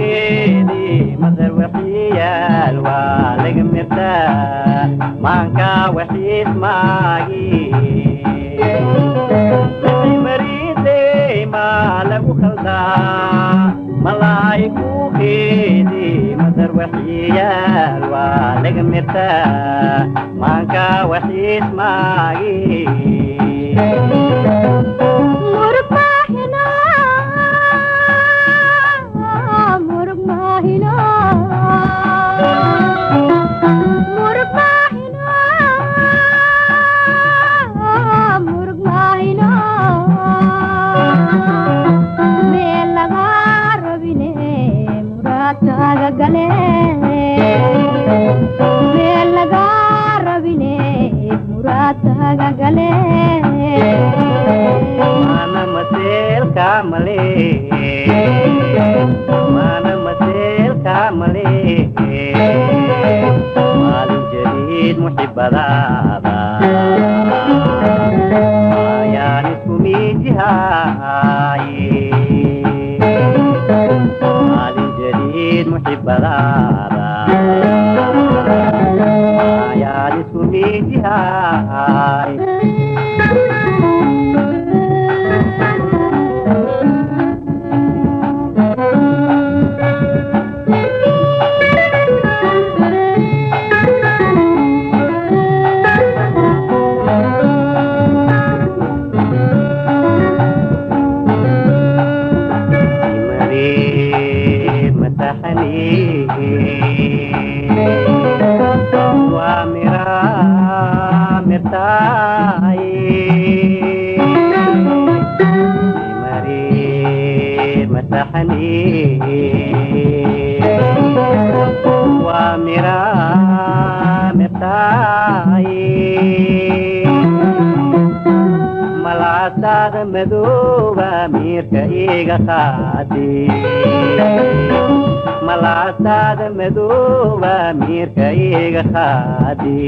كوخيدي مدر وحيال والق مرتاح مانكا وحيس ماجي لحي مريدي ما لقو خلدا ملاي كوخيدي مدر وحيال والق مرتاح مانكا وحيس ماجي Mana mesil kamale, mana mesil kamale, malu jerit muhibbarada, ayanis kumijihai, malu jerit muhibbarada, ayanis kumijihai. Malasada meduba mirka iga khati Malasada meduba mirka iga khati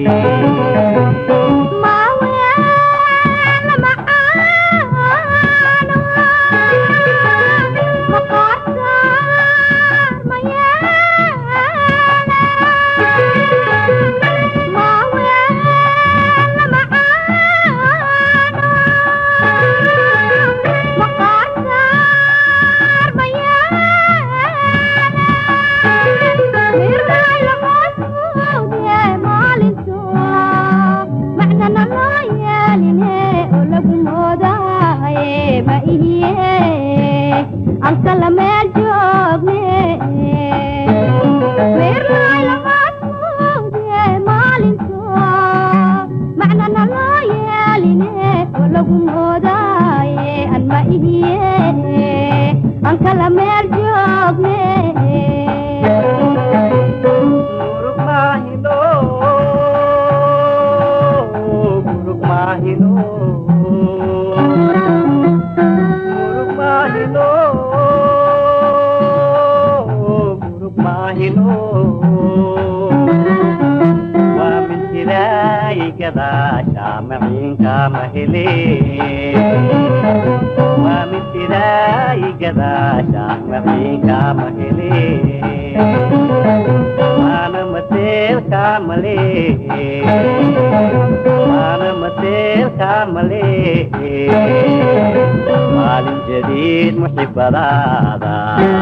Muhibbarada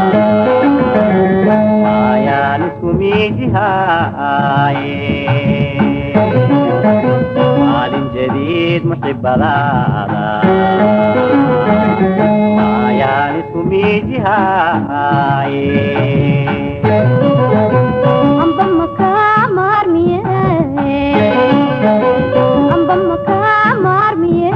ayanis kumijihai malin jadid muhibbarada ayanis kumijihai ambam makamar miye ambam makamar miye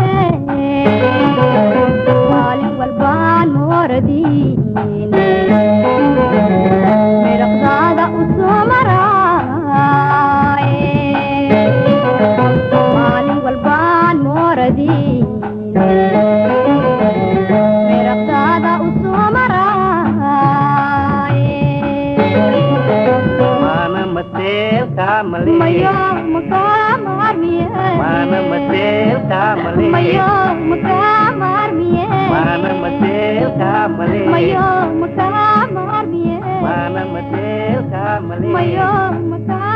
Mana mesil kamale Mayo makamar miye Mana mesil kamale Mayo makamar miye Mana medel kamale Mayo maka